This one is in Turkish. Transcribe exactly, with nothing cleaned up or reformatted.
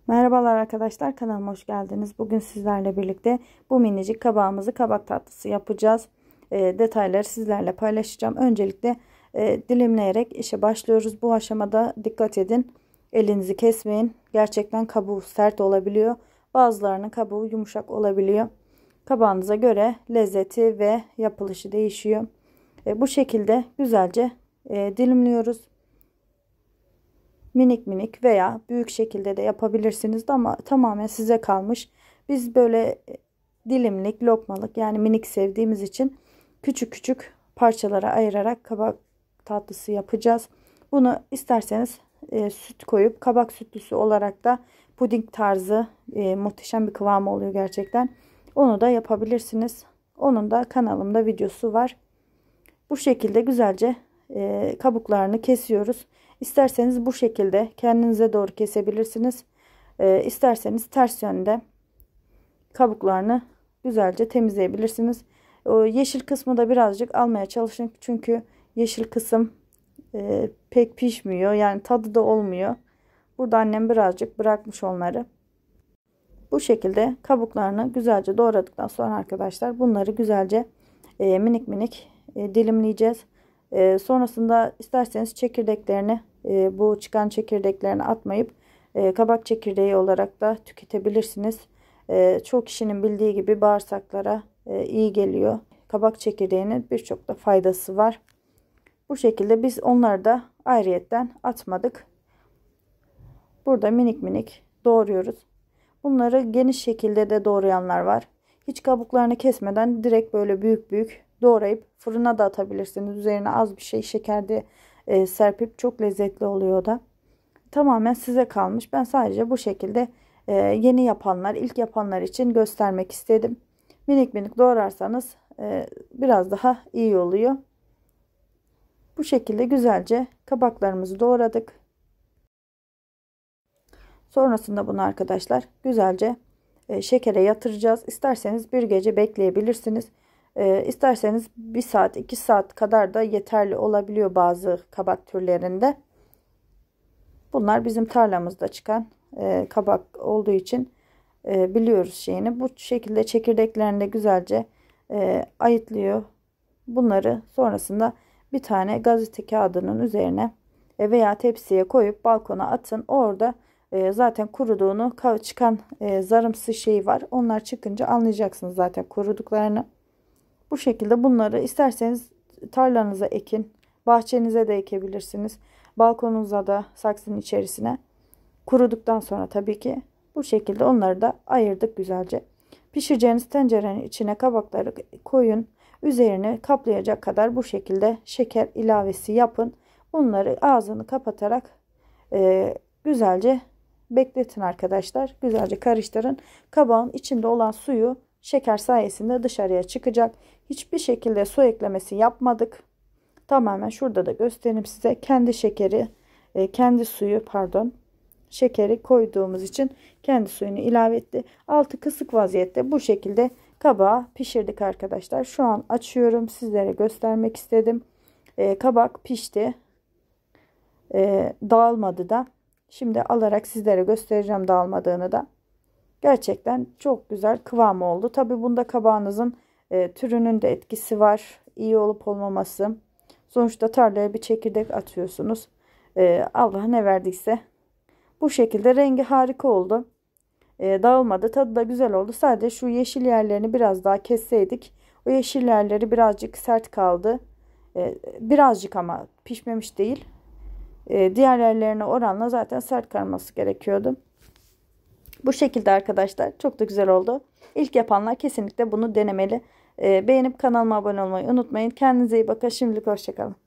Merhabalar arkadaşlar, kanalıma hoş geldiniz. Bugün sizlerle birlikte bu minicik kabağımızı kabak tatlısı yapacağız. E, detayları sizlerle paylaşacağım. Öncelikle e, dilimleyerek işe başlıyoruz. Bu aşamada dikkat edin. Elinizi kesmeyin. Gerçekten kabuğu sert olabiliyor. Bazılarının kabuğu yumuşak olabiliyor. Kabağınıza göre lezzeti ve yapılışı değişiyor. E, bu şekilde güzelce e, dilimliyoruz. Minik minik veya büyük şekilde de yapabilirsiniz ama tamamen size kalmış. Biz böyle dilimlik, lokmalık yani minik sevdiğimiz için küçük küçük parçalara ayırarak kabak tatlısı yapacağız. Bunu isterseniz e, süt koyup kabak sütlüsü olarak da puding tarzı e, muhteşem bir kıvamı oluyor gerçekten. Onu da yapabilirsiniz. Onun da kanalımda videosu var. Bu şekilde güzelce e, kabuklarını kesiyoruz. İsterseniz bu şekilde kendinize doğru kesebilirsiniz. E, isterseniz ters yönde kabuklarını güzelce temizleyebilirsiniz. O yeşil kısmı da birazcık almaya çalışın. Çünkü yeşil kısım e, pek pişmiyor. Yani tadı da olmuyor. Burada annem birazcık bırakmış onları. Bu şekilde kabuklarını güzelce doğradıktan sonra arkadaşlar bunları güzelce e, minik minik e, dilimleyeceğiz. E, sonrasında isterseniz çekirdeklerini e, bu çıkan çekirdeklerini atmayıp e, kabak çekirdeği olarak da tüketebilirsiniz. E, çok kişinin bildiği gibi bağırsaklara e, iyi geliyor. Kabak çekirdeğinin birçok da faydası var. Bu şekilde biz onları da ayrıyetten atmadık. Burada minik minik doğruyoruz. Bunları geniş şekilde de doğrayanlar var. Hiç kabuklarını kesmeden direkt böyle büyük büyük doğrayıp fırına da atabilirsiniz. Üzerine az bir şey şeker de e, serpip çok lezzetli oluyor o da. Tamamen size kalmış. Ben sadece bu şekilde e, yeni yapanlar, ilk yapanlar için göstermek istedim. Minik minik doğrarsanız e, biraz daha iyi oluyor. Bu şekilde güzelce kabaklarımızı doğradık. Sonrasında bunu arkadaşlar güzelce e, şekere yatıracağız. İsterseniz bir gece bekleyebilirsiniz. E, isterseniz bir saat iki saat kadar da yeterli olabiliyor bazı kabak türlerinde. Bunlar bizim tarlamızda çıkan e, kabak olduğu için e, biliyoruz şeyini. Bu şekilde çekirdeklerini de güzelce e, ayıtlıyor. Bunları sonrasında bir tane gazete kağıdının üzerine e, veya tepsiye koyup balkona atın. Orada e, zaten kuruduğunu, çıkan e, zarımsı şey var. Onlar çıkınca anlayacaksınız zaten kuruduklarını. Bu şekilde bunları isterseniz tarlanıza ekin, bahçenize de ekebilirsiniz. Balkonunuza da saksının içerisine. Kuruduktan sonra tabii ki bu şekilde onları da ayırdık güzelce. Pişireceğiniz tencerenin içine kabakları koyun. Üzerine kaplayacak kadar bu şekilde şeker ilavesi yapın. Bunları ağzını kapatarak e, güzelce bekletin arkadaşlar. Güzelce karıştırın. Kabağın içinde olan suyu şeker sayesinde dışarıya çıkacak. Hiçbir şekilde su eklemesi yapmadık. Tamamen şurada da göstereyim size. Kendi şekeri, kendi suyu pardon. Şekeri koyduğumuz için kendi suyunu ilave etti. Altı kısık vaziyette bu şekilde kabağı pişirdik arkadaşlar. Şu an açıyorum. Sizlere göstermek istedim. E, kabak pişti. E, dağılmadı da. Şimdi alarak sizlere göstereceğim dağılmadığını da. Gerçekten çok güzel kıvamı oldu. Tabi bunda kabağınızın e, türünün de etkisi var. İyi olup olmaması. Sonuçta tarlaya bir çekirdek atıyorsunuz. E, Allah ne verdiyse. Bu şekilde rengi harika oldu. E, dağılmadı. Tadı da güzel oldu. Sadece şu yeşil yerlerini biraz daha kesseydik. O yeşil yerleri birazcık sert kaldı. E, birazcık ama pişmemiş değil. E, diğer yerlerine oranla zaten sert kalması gerekiyordu. Bu şekilde arkadaşlar çok da güzel oldu. İlk yapanlar kesinlikle bunu denemeli. E, beğenip kanalıma abone olmayı unutmayın. Kendinize iyi bakın. Şimdilik hoşçakalın.